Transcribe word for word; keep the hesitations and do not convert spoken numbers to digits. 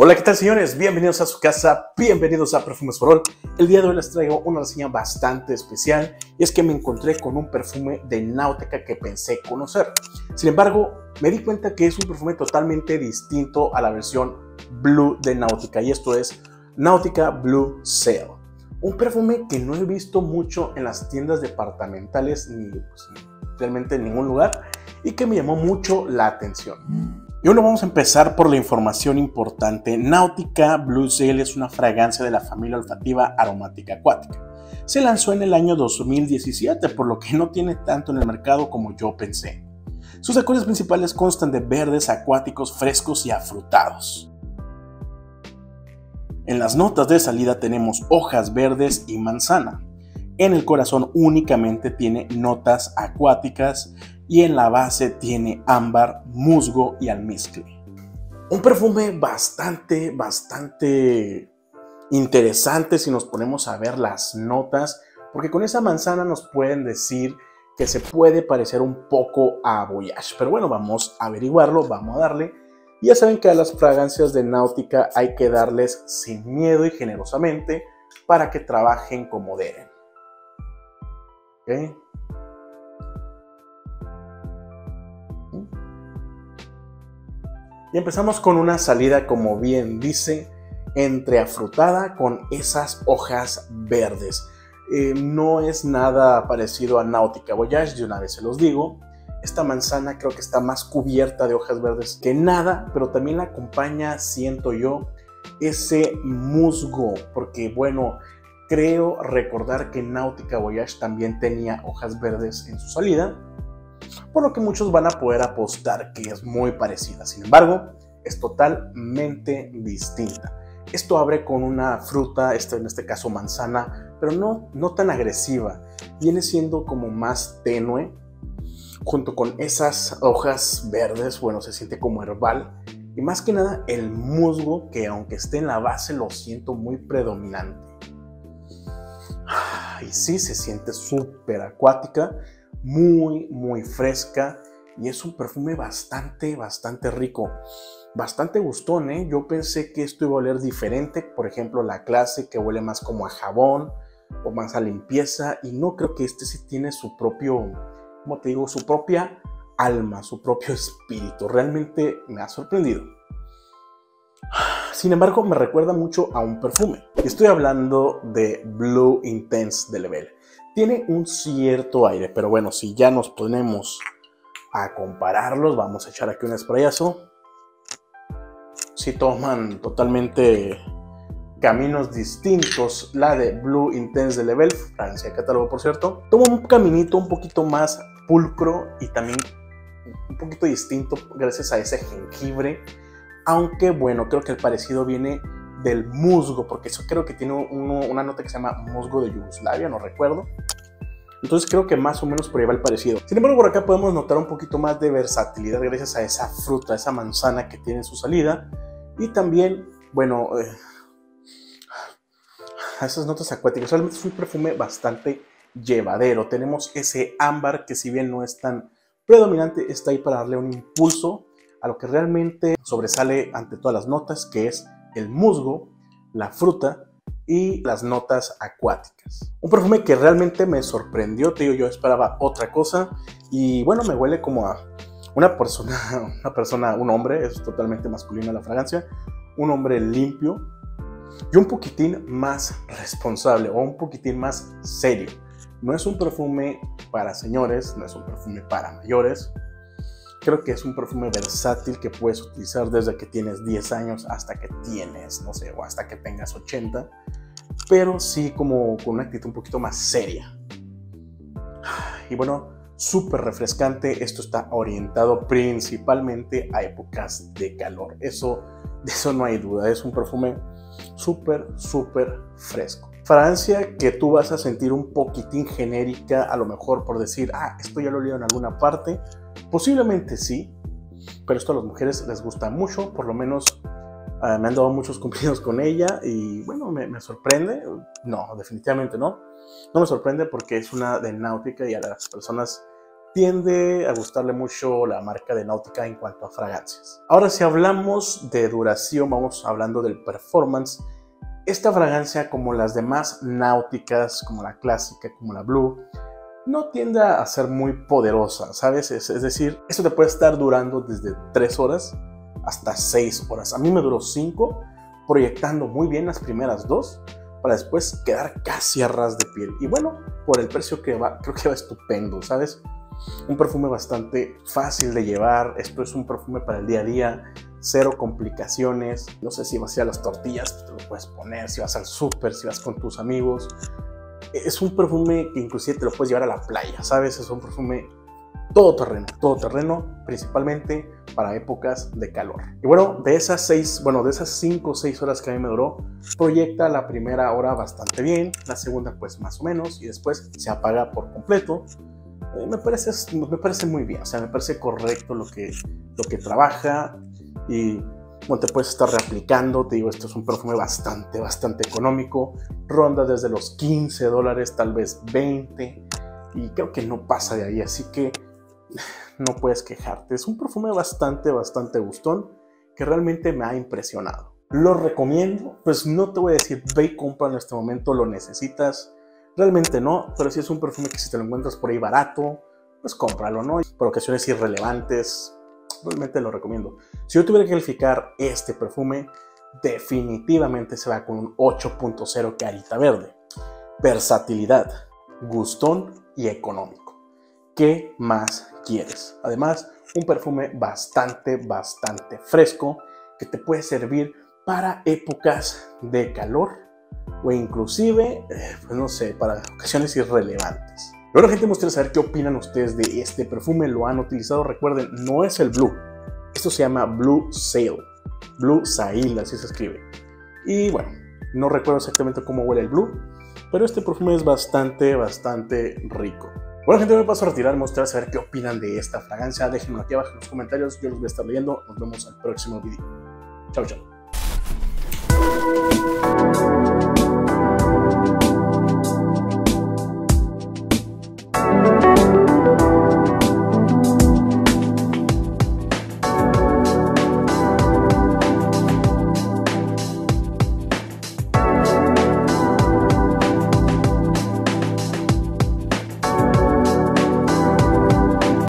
Hola, ¿qué tal, señores? Bienvenidos a su casa, bienvenidos a Perfumes for All. El día de hoy les traigo una reseña bastante especial y es que me encontré con un perfume de Nautica que pensé conocer. Sin embargo, me di cuenta que es un perfume totalmente distinto a la versión Blue de Nautica, y esto es Nautica Blue Sail. Un perfume que no he visto mucho en las tiendas departamentales ni pues, realmente en ningún lugar y que me llamó mucho la atención. Y bueno, vamos a empezar por la información importante. Nautica Blue Sail es una fragancia de la familia olfativa aromática acuática. Se lanzó en el año dos mil diecisiete, por lo que no tiene tanto en el mercado como yo pensé. Sus acordes principales constan de verdes acuáticos frescos y afrutados. En las notas de salida tenemos hojas verdes y manzana. En el corazón únicamente tiene notas acuáticas y en la base tiene ámbar, musgo y almizcle. Un perfume bastante, bastante interesante si nos ponemos a ver las notas, porque con esa manzana nos pueden decir que se puede parecer un poco a Voyage. Pero bueno, vamos a averiguarlo, vamos a darle. Y ya saben que a las fragancias de Nautica hay que darles sin miedo y generosamente para que trabajen como deben. ¿Ok? Y empezamos con una salida, como bien dice, entreafrutada con esas hojas verdes. Eh, no es nada parecido a Nautica Voyage, de una vez se los digo. Esta manzana creo que está más cubierta de hojas verdes que nada, pero también la acompaña, siento yo, ese musgo, porque bueno, creo recordar que Nautica Voyage también tenía hojas verdes en su salida, por lo que muchos van a poder apostar que es muy parecida. Sin embargo, es totalmente distinta. Esto abre con una fruta, este, en este caso manzana, pero no, no tan agresiva. Viene siendo como más tenue, junto con esas hojas verdes. Bueno, se siente como herbal. Y más que nada el musgo, que aunque esté en la base, lo siento muy predominante. Y sí, se siente súper acuática, muy, muy fresca, y es un perfume bastante, bastante rico, bastante gustón, ¿eh? Yo pensé que esto iba a oler diferente, por ejemplo, la clase que huele más como a jabón o más a limpieza, y no, creo que este sí tiene su propio, como te digo, su propia alma, su propio espíritu. Realmente me ha sorprendido. Sin embargo, me recuerda mucho a un perfume. Estoy hablando de Blue Intense de Level. Tiene un cierto aire, pero bueno, si ya nos ponemos a compararlos, vamos a echar aquí un sprayazo. Si toman totalmente caminos distintos, la de Blue Intense de Level, fragancia de catálogo por cierto, toma un caminito un poquito más pulcro y también un poquito distinto gracias a ese jengibre. Aunque bueno, creo que el parecido viene del musgo, porque eso creo que tiene uno, una nota que se llama musgo de Yugoslavia, no recuerdo. Entonces creo que más o menos por ahí va el parecido. Sin embargo, por acá podemos notar un poquito más de versatilidad gracias a esa fruta, esa manzana que tiene en su salida. Y también, bueno, eh, a esas notas acuáticas. Realmente es un perfume bastante llevadero. Tenemos ese ámbar que, si bien no es tan predominante, está ahí para darle un impulso a lo que realmente sobresale ante todas las notas, que es el musgo, la fruta y las notas acuáticas. Un perfume que realmente me sorprendió, te digo, yo esperaba otra cosa, y bueno, me huele como a una persona, una persona, un hombre, es totalmente masculina la fragancia, un hombre limpio y un poquitín más responsable o un poquitín más serio. No es un perfume para señores, no es un perfume para mayores. Creo que es un perfume versátil que puedes utilizar desde que tienes diez años hasta que tienes, no sé, o hasta que tengas ochenta, pero sí como con una actitud un poquito más seria. Y bueno, súper refrescante. Esto está orientado principalmente a épocas de calor. Eso, de eso no hay duda. Es un perfume súper, súper fresco. Fragancia que tú vas a sentir un poquitín genérica, a lo mejor por decir, ah, esto ya lo he leído en alguna parte. Posiblemente sí, pero esto a las mujeres les gusta mucho, por lo menos uh, me han dado muchos cumplidos con ella y bueno, me, me sorprende. No, definitivamente no. No me sorprende porque es una de Nautica y a las personas tiende a gustarle mucho la marca de Nautica en cuanto a fragancias. Ahora, si hablamos de duración, vamos hablando del performance. Esta fragancia, como las demás náuticas, como la clásica, como la Blue, no tiende a ser muy poderosa, ¿sabes? Es, es decir, esto te puede estar durando desde tres horas hasta seis horas. A mí me duró cinco, proyectando muy bien las primeras dos, para después quedar casi a ras de piel. Y bueno, por el precio que va, creo que va estupendo, ¿sabes? Un perfume bastante fácil de llevar. Esto es un perfume para el día a día, cero complicaciones. No sé si vas a ir a las tortillas, pues te lo puedes poner. Si vas al súper, si vas con tus amigos. Es un perfume que inclusive te lo puedes llevar a la playa, ¿sabes? Es un perfume todoterreno, todoterreno, principalmente para épocas de calor. Y bueno, de esas seis, bueno, de esas cinco o seis horas que a mí me duró, proyecta la primera hora bastante bien, la segunda pues más o menos, y después se apaga por completo. Eh, me, parece, me parece muy bien, o sea, me parece correcto lo que, lo que trabaja, y bueno, te puedes estar reaplicando. Te digo, esto es un perfume bastante, bastante económico, ronda desde los quince dólares, tal vez veinte, y creo que no pasa de ahí, así que no puedes quejarte. Es un perfume bastante, bastante gustón, que realmente me ha impresionado. ¿Lo recomiendo? Pues no te voy a decir, ve y compra en este momento, lo necesitas. Realmente no, pero si es un perfume que si te lo encuentras por ahí barato, pues cómpralo, ¿no? Por ocasiones irrelevantes, realmente lo recomiendo. Si yo tuviera que calificar este perfume, definitivamente se va con un ocho punto cero carita verde. Versatilidad, gustón y económico. ¿Qué más quieres? Además, un perfume bastante, bastante fresco que te puede servir para épocas de calor o inclusive, eh, pues no sé, para ocasiones irrelevantes. Bueno, gente, me gustaría saber qué opinan ustedes de este perfume. ¿Lo han utilizado? Recuerden, no es el Blue. Esto se llama Blue Sail. Blue Sail, así se escribe. Y bueno, no recuerdo exactamente cómo huele el Blue, pero este perfume es bastante, bastante rico. Bueno, gente, me paso a retirar. Me gustaría saber qué opinan de esta fragancia. Déjenmelo aquí abajo en los comentarios. Yo los voy a estar leyendo. Nos vemos al próximo video. Chao, chao.